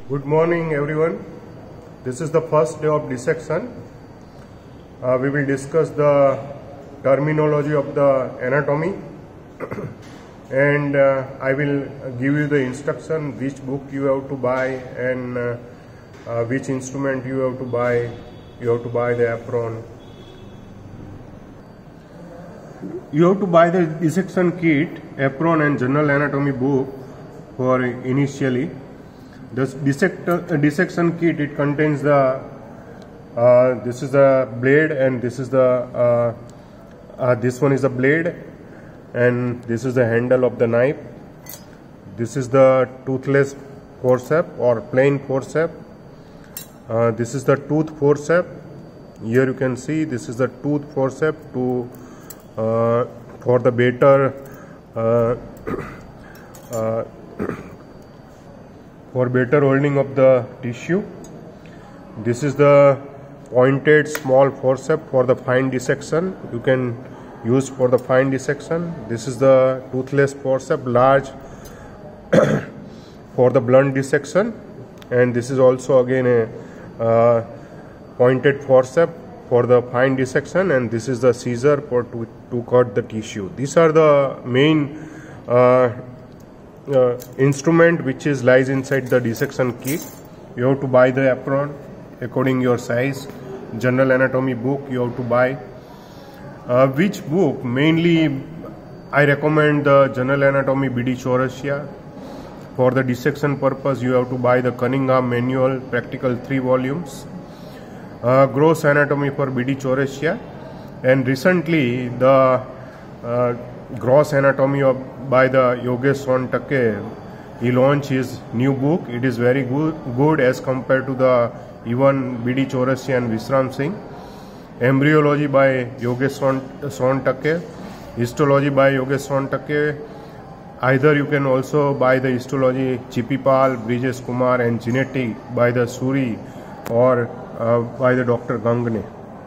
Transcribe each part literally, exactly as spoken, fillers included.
Good morning everyone. This is the first day of dissection. Uh, we will discuss the terminology of the anatomy and uh, I will give you the instruction which book you have to buy and uh, uh, which instrument you have to buy. You have to buy the apron. You have to buy the dissection kit, apron and general anatomy book for initially. The dissect, uh, dissection kit, it contains the uh, this is the blade and this is the uh, uh, this one is the blade and this is the handle of the knife. This is the toothless forceps or plain forceps. Uh, this is the tooth forceps. Here you can see this is the tooth forceps to uh, for the better uh, uh, for better holding of the tissue. This is the pointed small forceps for the fine dissection. You can use for the fine dissection. This is the toothless forceps, large for the blunt dissection, and this is also again a uh, pointed forceps for the fine dissection, and this is the scissor for to, to cut the tissue. These are the main uh, Uh, instrument which is lies inside the dissection kit. You have to buy the apron according your size. General anatomy book you have to buy. Uh, which book? Mainly I recommend the General Anatomy B D Chaurasia. For the dissection purpose you have to buy the Cunningham Manual practical three volumes. Uh, gross anatomy for B D Chaurasia, and recently the uh, gross anatomy of by the Yogesh Sontakke, he launched his new book. It is very good, good as compared to the even B D Chaurasia and Vishram Singh. Embryology by Yogesh Sontakke, histology by Yogesh Sontakke. Either you can also buy the histology Chipipal, Brijesh Kumar, and genetic by the Suri or uh, by the Doctor Gangne.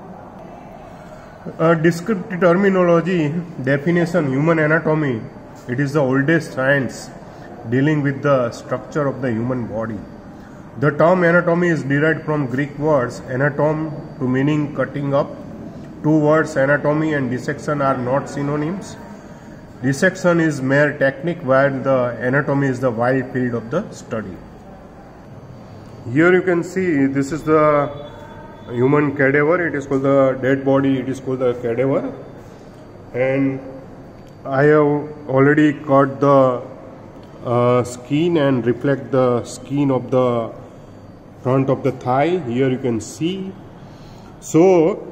Uh, descriptive terminology, definition, human anatomy. It is the oldest science dealing with the structure of the human body. The term anatomy is derived from Greek words anatom to meaning cutting up. Two words anatomy and dissection are not synonyms. Dissection is mere technique while the anatomy is the wild field of the study. Here you can see this is the human cadaver. It is called the dead body. It is called the cadaver, and I have already cut the uh, skin and reflect the skin of the front of the thigh. Here you can see. So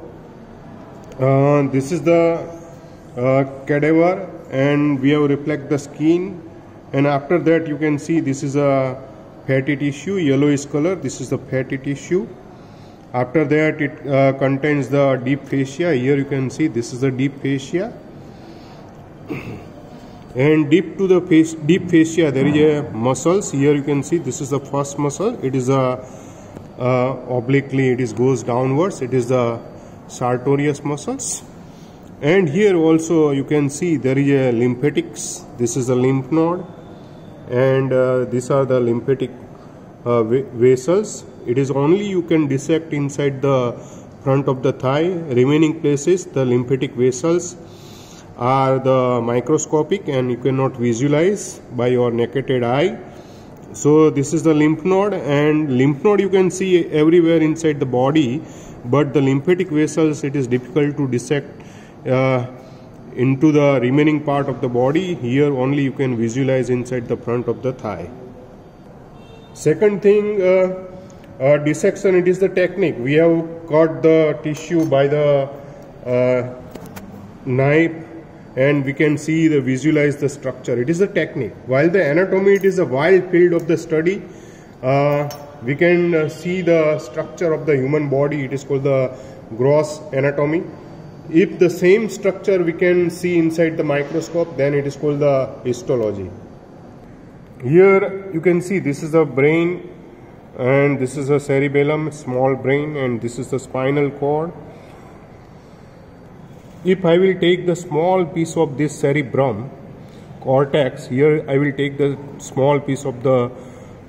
uh, this is the uh, cadaver, and we have reflect the skin, and after that you can see this is a fatty tissue, yellowish color. This is the fatty tissue. After that it uh, contains the deep fascia. Here you can see this is the deep fascia, and deep to the face, deep fascia there is a muscles. Here you can see this is the first muscle. It is a uh, obliquely it is goes downwards. It is the sartorius muscles, and here also you can see there is a lymphatics. This is a lymph node, and uh, these are the lymphatic uh, vessels. It is only you can dissect inside the front of the thigh. Remaining places, the lymphatic vessels are the microscopic and you cannot visualize by your naked eye. So this is the lymph node, and lymph node you can see everywhere inside the body, but the lymphatic vessels it is difficult to dissect uh, into the remaining part of the body. Here only you can visualize inside the front of the thigh. Second thing, uh, Uh, dissection, it is the technique. We have cut the tissue by the uh, knife, and we can see the visualize the structure. It is the technique. While the anatomy, it is a wild field of the study. Uh, we can uh, see the structure of the human body. It is called the gross anatomy. If the same structure we can see inside the microscope, then it is called the histology. Here you can see this is the brain, and this is a cerebellum, small brain, and this is the spinal cord. If I will take the small piece of this cerebrum cortex, here I will take the small piece of the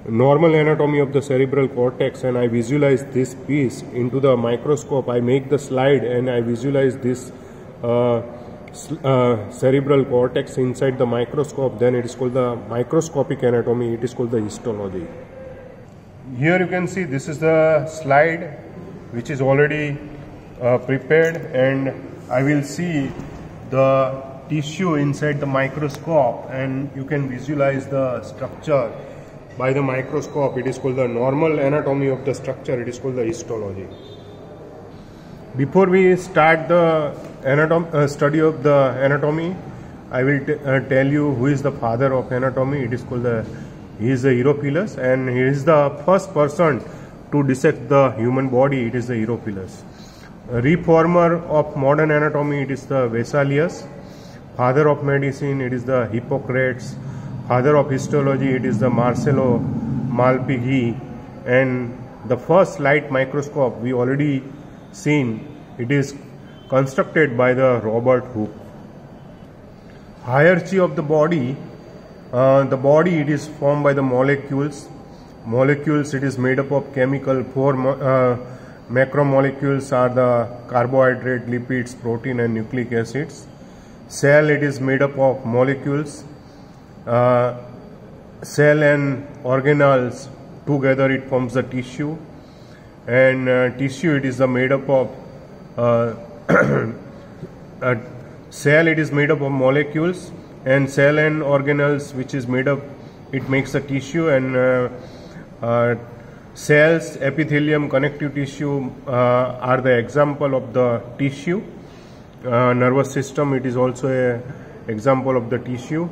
normal anatomy of the cerebral cortex and I visualize this piece into the microscope, I make the slide and I visualize this uh, uh, cerebral cortex inside the microscope, then it is called the microscopic anatomy, it is called the histology. Here you can see this is the slide which is already uh, prepared, and I will see the tissue inside the microscope and you can visualize the structure by the microscope. It is called the normal anatomy of the structure, it is called the histology. Before we start the anatom uh, study of the anatomy, I will t uh, tell you who is the father of anatomy. It is called the, he is the Herophilus, and he is the first person to dissect the human body. It is the Herophilus. A reformer of modern anatomy, it is the Vesalius. Father of medicine, it is the Hippocrates. Father of histology, it is the Marcello Malpighi. And the first light microscope we already seen, it is constructed by the Robert Hooke. Hierarchy of the body, uh, the body it is formed by the molecules. Molecules, it is made up of chemical, four uh, macromolecules are the carbohydrate, lipids, protein and nucleic acids. Cell, it is made up of molecules. Uh, cell and organelles together it forms the tissue, and uh, tissue it is the made up of uh, uh, cell it is made up of molecules, and cell and organelles which is made up, it makes the tissue, and uh, uh, cells, epithelium, connective tissue uh, are the example of the tissue. Uh, nervous system, it is also a example of the tissue.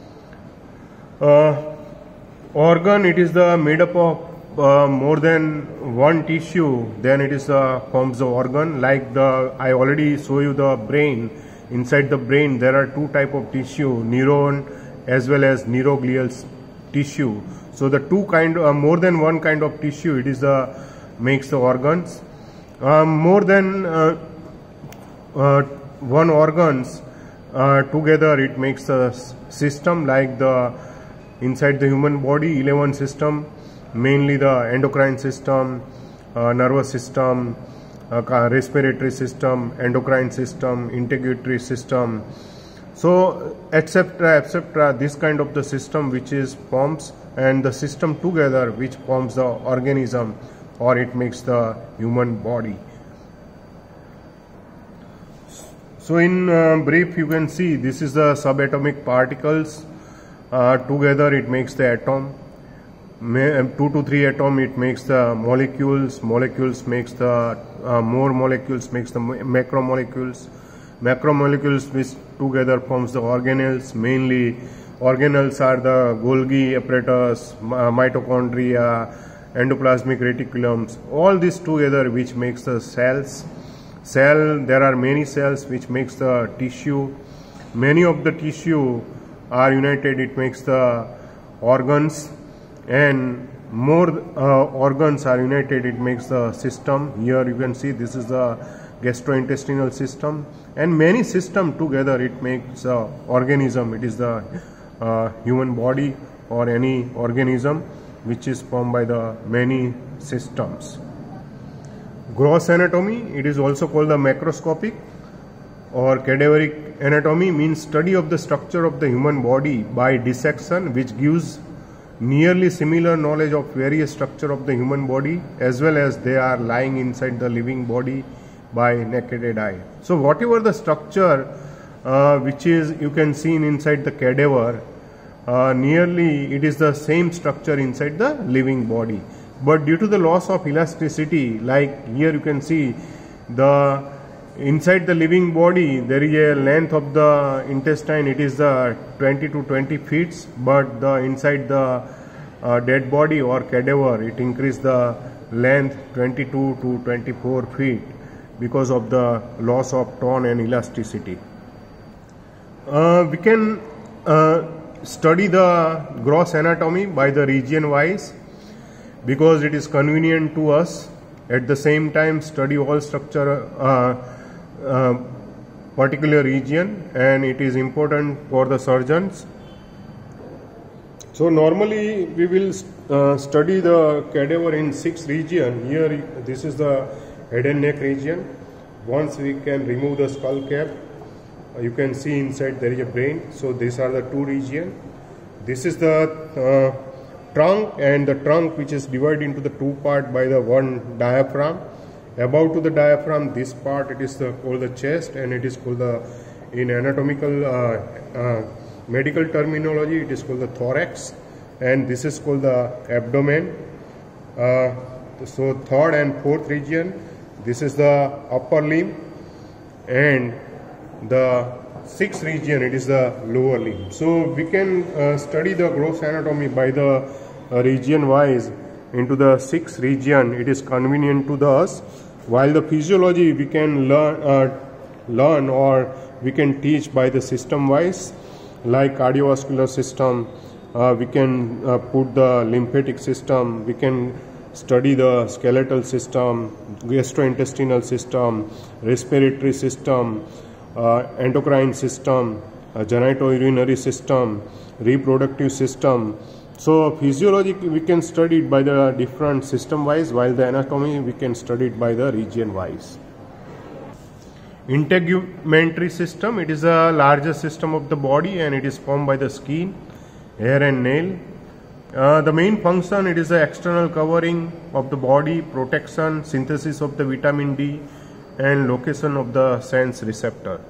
Uh, organ, it is the made up of uh, more than one tissue, then it is uh, forms the organ. Like the I already show you the brain. Inside the brain there are two type of tissue, neuron as well as neuroglial tissue. So the two kind uh, more than one kind of tissue, it is the makes the organs. Uh, more than uh, uh, one organs uh, together it makes a system. Like the inside the human body, eleven system, mainly the endocrine system, uh, nervous system, uh, respiratory system, endocrine system, integumentary system, so etc etc this kind of the system which is forms, and the system together which forms the organism, or it makes the human body. So in uh, brief you can see this is the subatomic particles. Uh, together it makes the atom. May, two to three atom it makes the molecules. Molecules makes the uh, more molecules makes the macromolecules. Macromolecules which together forms the organelles. Mainly organelles are the Golgi apparatus, mitochondria, endoplasmic reticulums. All this together which makes the cells. Cell, there are many cells which makes the tissue. Many of the tissue are united, it makes the organs, and more uh, organs are united, it makes the system. Here you can see this is the gastrointestinal system, and many system together it makes the organism. It is the uh, human body or any organism which is formed by the many systems. Gross anatomy, it is also called the macroscopic or cadaveric anatomy, means study of the structure of the human body by dissection, which gives nearly similar knowledge of various structure of the human body as well as they are lying inside the living body by naked eye. So whatever the structure uh, which is you can see inside the cadaver, uh, nearly it is the same structure inside the living body, but due to the loss of elasticity, like here you can see the inside the living body there is a length of the intestine, it is the twenty to twenty feet, but the inside the uh, dead body or cadaver it increased the length twenty-two to twenty-four feet because of the loss of tone and elasticity. Uh, we can uh, study the gross anatomy by the region wise because it is convenient to us. At the same time study all structure uh, uh, particular region, and it is important for the surgeons. So normally we will uh, study the cadaver in six region. Here this is the head and neck region. Once we can remove the skull cap, uh, you can see inside there is a brain. So these are the two region. This is the uh, trunk, and the trunk which is divided into the two part by the one diaphragm. Above to the diaphragm, this part it is the, called the chest, and it is called the, in anatomical uh, uh, medical terminology, it is called the thorax, and this is called the abdomen. Uh, so third and fourth region, this is the upper limb, and the sixth region, it is the lower limb. So we can uh, study the gross anatomy by the uh, region wise into the sixth region. It is convenient to the us, while the physiology we can learn uh, learn or we can teach by the system wise, like cardiovascular system. Uh, we can uh, put the lymphatic system, we can study the skeletal system, gastrointestinal system, respiratory system, uh, endocrine system, uh, genitourinary system, reproductive system. So physiology we can study it by the different system wise, while the anatomy we can study it by the region wise. Integumentary system, it is a larger system of the body, and it is formed by the skin, hair and nail. Uh, the main function, it is the external covering of the body, protection, synthesis of the vitamin D, and location of the sense receptor.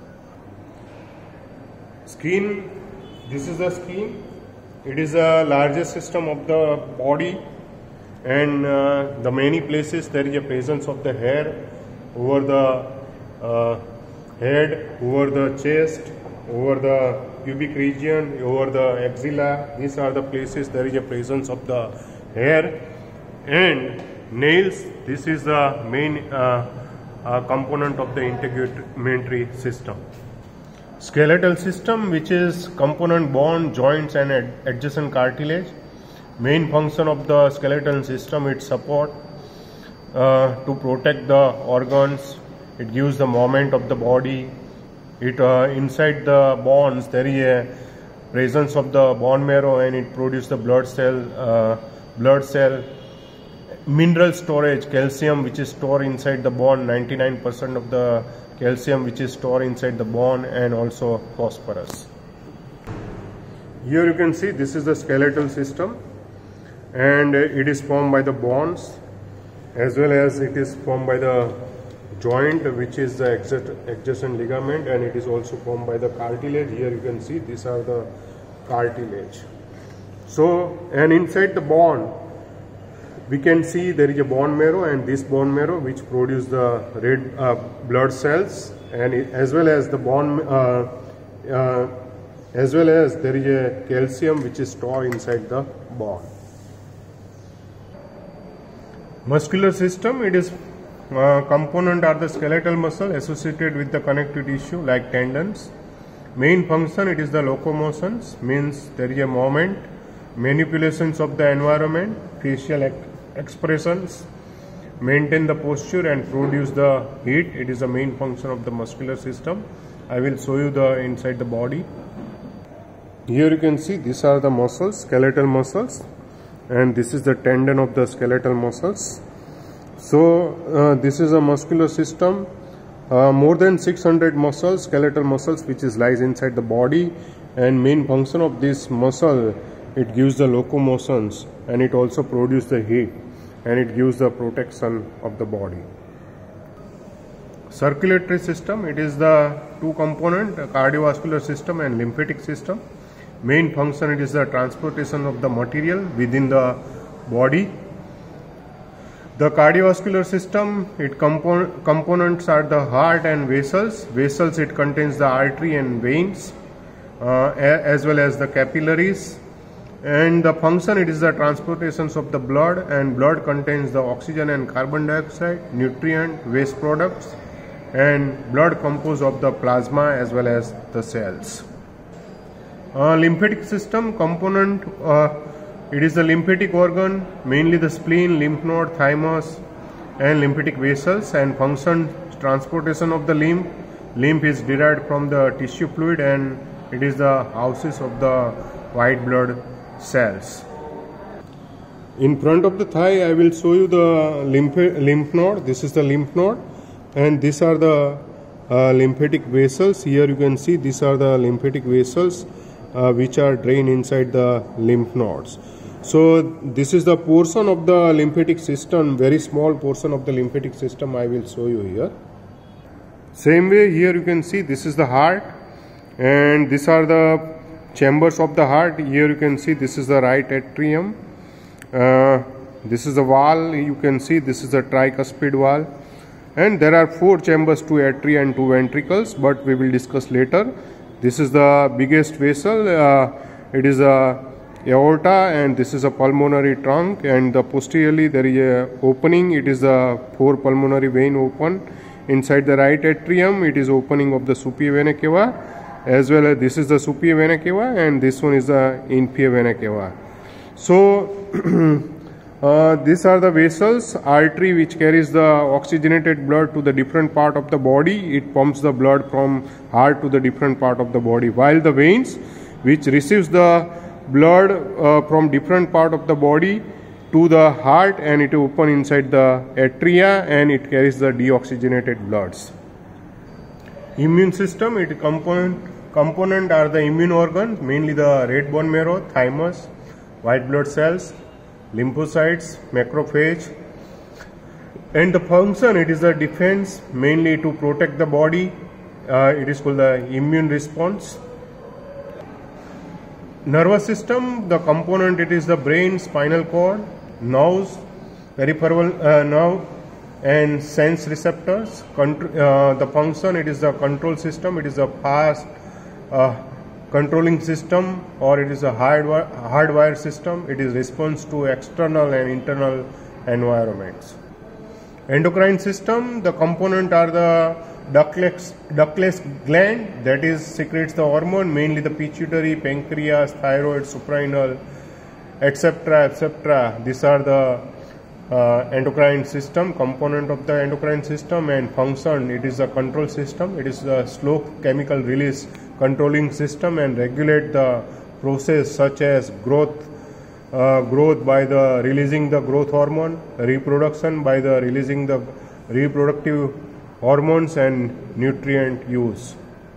Skin, this is the skin. It is the largest system of the body, and uh, the many places there is a presence of the hair over the uh, head, over the chest, over the pubic region, over the axilla. These are the places there is a presence of the hair. And nails, this is the main uh, uh, component of the integumentary system. Skeletal system, which is component bone, joints and ad adjacent cartilage. Main function of the skeletal system, it support uh, to protect the organs. It gives the movement of the body. It uh, inside the bones there is a presence of the bone marrow, and it produces the blood cell, uh, blood cell, mineral storage, calcium which is stored inside the bone, ninety-nine percent of the calcium which is stored inside the bone, and also phosphorus. Here you can see this is the skeletal system, and it is formed by the bones, as well as it is formed by the joint which is the adjacent ligament, and it is also formed by the cartilage. Here you can see these are the cartilage. So, and inside the bone we can see there is a bone marrow, and this bone marrow which produce the red uh, blood cells, and it, as well as the bone uh, uh, as well as there is a calcium which is stored inside the bone. Muscular system, it is Uh, component are the skeletal muscle associated with the connective tissue like tendons. Main function, it is the locomotions, means there is a movement, manipulations of the environment, facial expressions, maintain the posture and produce the heat. It is the main function of the muscular system. I will show you the inside the body. Here you can see these are the muscles, skeletal muscles, and this is the tendon of the skeletal muscles. So uh, this is a muscular system, uh, more than six hundred muscles, skeletal muscles which is lies inside the body, and main function of this muscle, it gives the locomotions, and it also produces the heat, and it gives the protection of the body. Circulatory system, it is the two component, cardiovascular system and lymphatic system. Main function, it is the transportation of the material within the body. The cardiovascular system, it compo components are the heart and vessels. Vessels, it contains the artery and veins, uh, as well as the capillaries. And the function, it is the transportations of the blood, and blood contains the oxygen and carbon dioxide, nutrient, waste products, and blood composed of the plasma as well as the cells. Uh, lymphatic system component, uh, it is the lymphatic organ, mainly the spleen, lymph node, thymus and lymphatic vessels, and function transportation of the lymph. Lymph is derived from the tissue fluid, and it is the houses of the white blood cells. In front of the thigh, I will show you the lymph, lymph node. This is the lymph node, and these are the uh, lymphatic vessels. Here you can see these are the lymphatic vessels uh, which are drained inside the lymph nodes. So this is the portion of the lymphatic system, very small portion of the lymphatic system I will show you here. Same way, here you can see this is the heart, and these are the chambers of the heart. Here you can see this is the right atrium. Uh, this is the wall. You can see this is the tricuspid wall, and there are four chambers, two atria and two ventricles, but we will discuss later. This is the biggest vessel. Uh, it is a aorta, and this is a pulmonary trunk, and the posteriorly there is a opening. It is the four pulmonary vein open. Inside the right atrium, it is opening of the superior vena cava, as well as this is the superior vena cava, and this one is the inferior vena cava. So uh, these are the vessels. Artery which carries the oxygenated blood to the different part of the body. It pumps the blood from heart to the different part of the body, while the veins which receives the blood uh, from different part of the body to the heart, and it open inside the atria, and it carries the deoxygenated bloods. Immune system, it component component are the immune organs, mainly the red bone marrow, thymus, white blood cells, lymphocytes, macrophage. And the function, it is the defense, mainly to protect the body. Uh, it is called the immune response. Nervous system, the component, it is the brain, spinal cord, nerves, peripheral uh, nerve, and sense receptors. Contr uh, the function, it is the control system. It is a fast uh, controlling system, or it is a hardwire hardwire system. It is response to external and internal environments. Endocrine system, the component are the ductless, ductless gland, that is secretes the hormone, mainly the pituitary, pancreas, thyroid, suprarenal, etc, etc. These are the uh, endocrine system, component of the endocrine system. And function, it is a control system. It is a slow chemical release controlling system, and regulate the process such as growth uh, growth by the releasing the growth hormone, reproduction by the releasing the reproductive hormones, and nutrient use.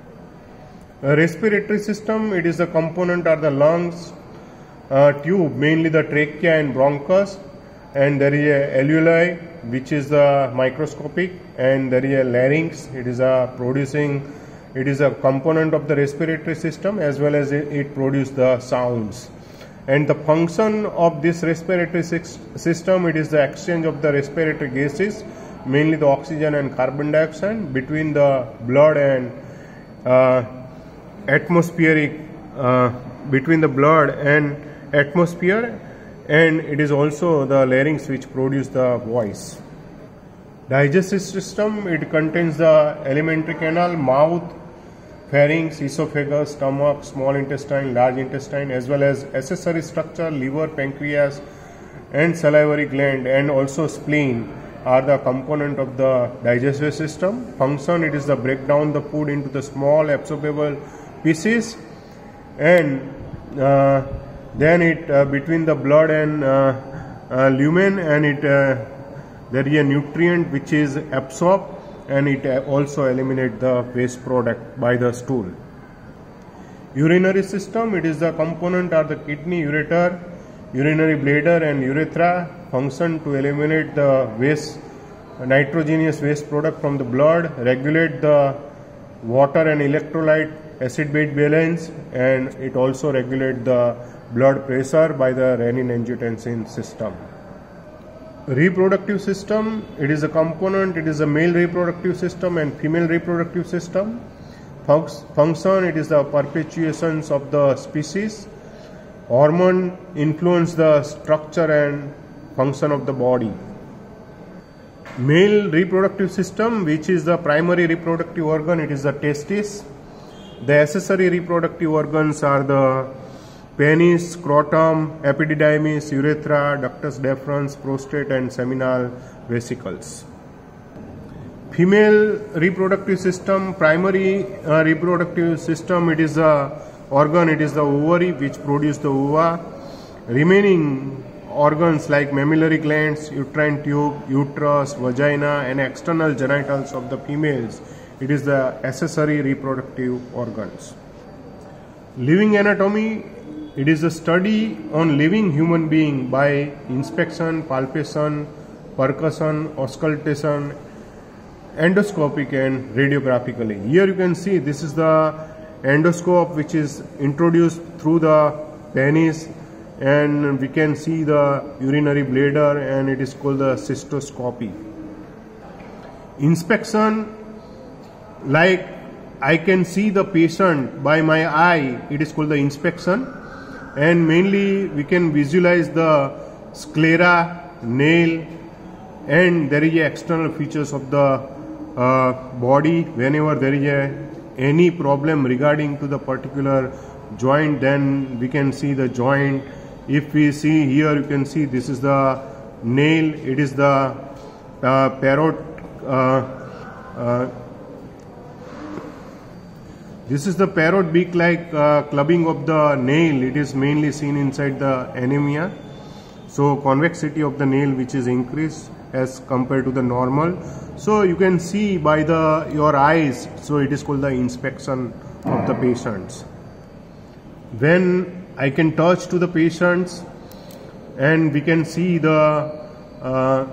A respiratory system, it is a component are the lungs, uh, tube, mainly the trachea and bronchus, and there is a alveoli which is the microscopic, and there is a larynx. It is a producing, it is a component of the respiratory system, as well as it, it produces the sounds. And the function of this respiratory system, it is the exchange of the respiratory gases, mainly the oxygen and carbon dioxide, between the blood and uh, atmospheric uh, between the blood and atmosphere, and it is also the larynx which produce the voice. Digestive system, it contains the alimentary canal, mouth, pharynx, esophagus, stomach, small intestine, large intestine, as well as accessory structure, liver, pancreas, and salivary gland, and also spleen are the component of the digestive system. Function, it is the break down the food into the small absorbable pieces, and uh, then it uh, between the blood and uh, uh, lumen, and it uh, there is a nutrient which is absorbed, and it uh, also eliminate the waste product by the stool. Urinary system, it is the component are the kidney, ureter, urinary bladder, and urethra. Function to eliminate the waste, nitrogenous waste product from the blood, regulate the water and electrolyte acid-base balance, and it also regulate the blood pressure by the renin-angiotensin system. Reproductive system, it is a component, it is a male reproductive system and female reproductive system. Function, it is the perpetuations of the species. Hormone influence the structure and function of the body. Male reproductive system, which is the primary reproductive organ, it is the testis. The accessory reproductive organs are the penis, scrotum, epididymis, urethra, ductus deferens, prostate, and seminal vesicles. Female reproductive system, primary uh, reproductive system, it is the organ, it is the ovary which produce the ova. remaining organs like mammillary glands, uterine tube, uterus, vagina and external genitals of the females. It is the accessory reproductive organs. Living anatomy, it is a study on living human being by inspection, palpation, percussion, auscultation, endoscopic and radiographically. Here you can see this is the endoscope which is introduced through the penis, and we can see the urinary bladder, and it is called the cystoscopy. Inspection, like I can see the patient by my eye, it is called the inspection, and mainly we can visualize the sclera, nail, and there is a external features of the uh, body. Whenever there is a, any problem regarding to the particular joint, then we can see the joint. If we see here, you can see this is the nail, it is the uh, parrot uh, uh, this is the parrot beak like uh, clubbing of the nail. It is mainly seen inside the anemia. So convexity of the nail which is increased as compared to the normal. So you can see by the your eyes. So it is called the inspection of the patients. When I can touch to the patients and we can see the uh,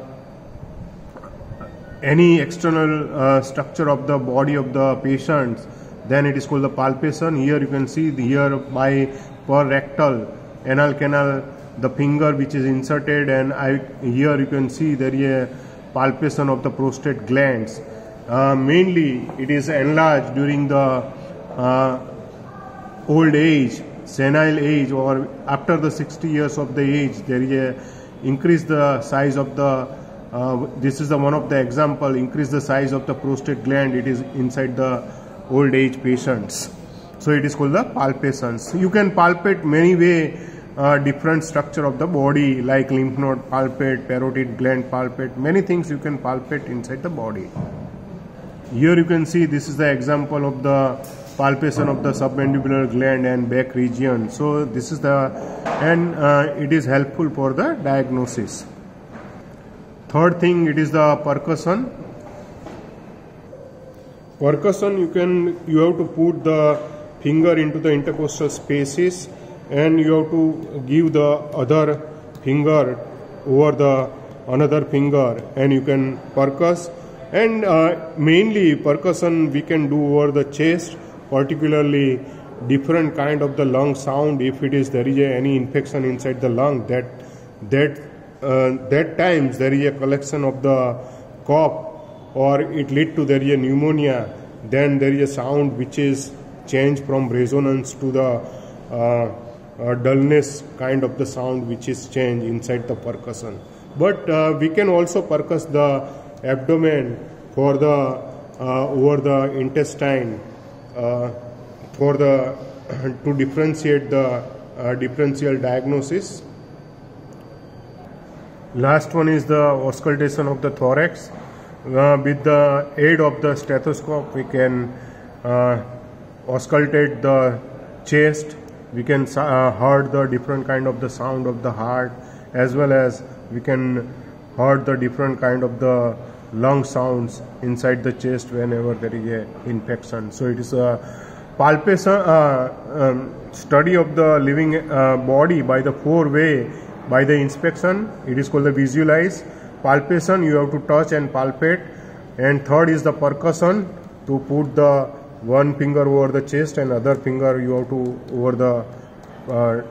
any external uh, structure of the body of the patients, then it is called the palpation. Here you can see the, here by per rectal anal canal the finger which is inserted, and I here you can see there is a palpation of the prostate glands. Uh, mainly it is enlarged during the uh, old age, senile age, or after the sixty years of the age. There is a increase the size of the uh, this is the one of the example, increase the size of the prostate gland. It is inside the old age patients. So it is called the palpations. You can palpate many way uh, different structure of the body, like lymph node palpate, parotid gland palpate, many things you can palpate inside the body. Here you can see this is the example of the palpation of the submandibular gland and back region. So this is the, and uh, it is helpful for the diagnosis. Third thing, it is the percussion. Percussion, you can you have to put the finger into the intercostal spaces, and you have to give the other finger over the another finger, and you can percuss. And uh, mainly percussion we can do over the chest, particularly different kind of the lung sound. If it is there is a, any infection inside the lung, that that uh, that times there is a collection of the cough, or it lead to there is a pneumonia, then there is a sound which is changed from resonance to the uh, uh, dullness kind of the sound which is changed inside the percussion. But uh, we can also percuss the abdomen for the uh, over the intestine uh, for the to differentiate the uh, differential diagnosis. Last one is the auscultation of the thorax. Uh, with the aid of the stethoscope, we can uh, auscultate the chest. We can uh, hear the different kind of the sound of the heart, as well as we can hear the different kind of the lung sounds inside the chest whenever there is a infection. So it is a palpation uh, um, study of the living uh, body by the four way. By the inspection, it is called the visualize. Palpation, you have to touch and palpate. And third is the percussion, to put the one finger over the chest and other finger you have to over the uh,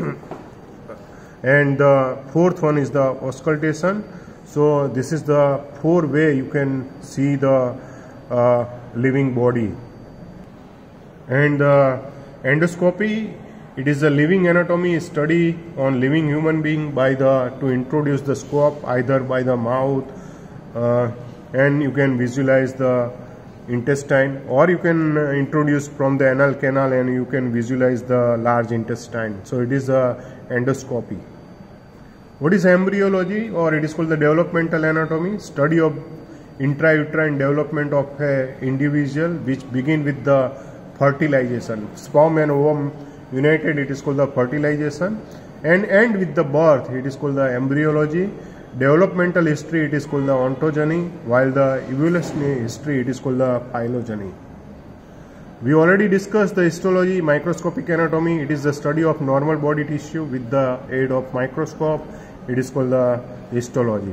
and the fourth one is the auscultation. So this is the four way you can see the uh, living body. And the endoscopy, it is a living anatomy study on living human being by the to introduce the scope either by the mouth, uh, and you can visualize the intestine, or you can uh, introduce from the anal canal and you can visualize the large intestine. So it is a endoscopy. What is embryology, or it is called the developmental anatomy, study of intrauterine development of an individual, which begin with the fertilization. Sperm and ovum united, it is called the fertilization, and end with the birth, it is called the embryology. Developmental history, it is called the ontogeny, while the evolutionary history, it is called the phylogeny. We already discussed the histology, microscopic anatomy. It is the study of normal body tissue with the aid of microscope. It is called the histology.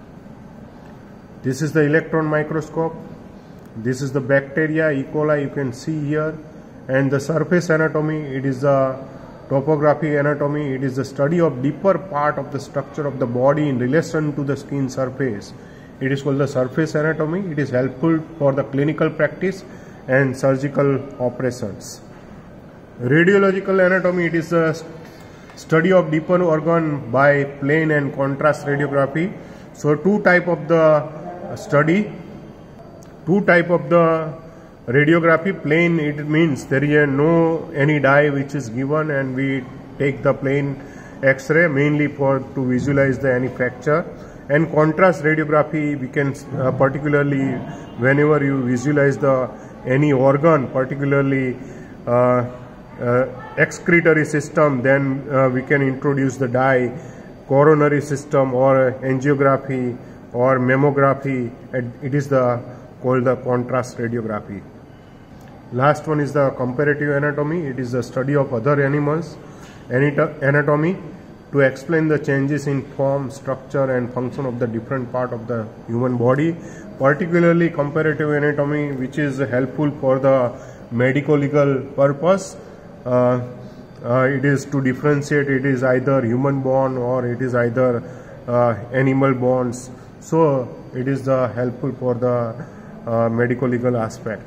This is the electron microscope. This is the bacteria, E. coli, you can see here. And the surface anatomy, it is the topography anatomy. It is the study of deeper part of the structure of the body in relation to the skin surface. It is called the surface anatomy. It is helpful for the clinical practice and surgical operations. Radiological anatomy, it is a study of deeper organ by plain and contrast radiography. So two type of the study, two type of the radiography. Plain, it means there is a no any dye which is given and we take the plain X-ray mainly for to visualize the any fracture. And contrast radiography, we can uh, particularly whenever you visualize the any organ, particularly uh, uh, excretory system, then uh, we can introduce the dye, coronary system or angiography or mammography. It is the called the contrast radiography. Last one is the comparative anatomy. It is the study of other animals anatomy to explain the changes in form, structure and function of the different part of the human body, particularly comparative anatomy, which is helpful for the medical legal purpose. Uh, uh, it is to differentiate it is either human born or it is either uh, animal bones. So it is the helpful for the uh, medical legal aspect.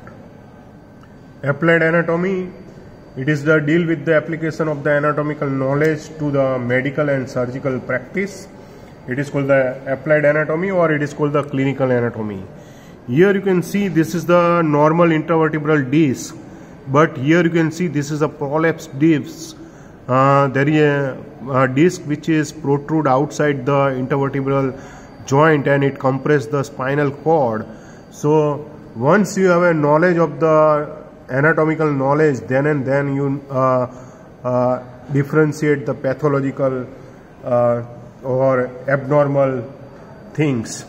Applied anatomy, it is the deal with the application of the anatomical knowledge to the medical and surgical practice. It is called the applied anatomy or it is called the clinical anatomy. Here you can see this is the normal intervertebral disc, but here you can see this is a prolapsed disc. Uh, there is a, a disc which is protrude outside the intervertebral joint and it compresses the spinal cord. So once you have a knowledge of the anatomical knowledge, then and then you uh, uh, differentiate the pathological uh, or abnormal things.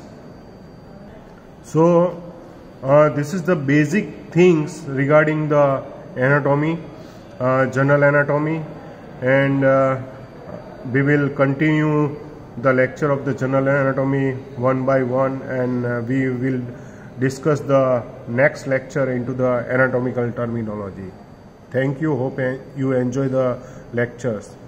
So uh, this is the basic things regarding the anatomy, uh, general anatomy, and uh, we will continue the lecture of the general anatomy one by one, and uh, we will discuss the next lecture into the anatomical terminology. Thank you. Hope you enjoy the lectures.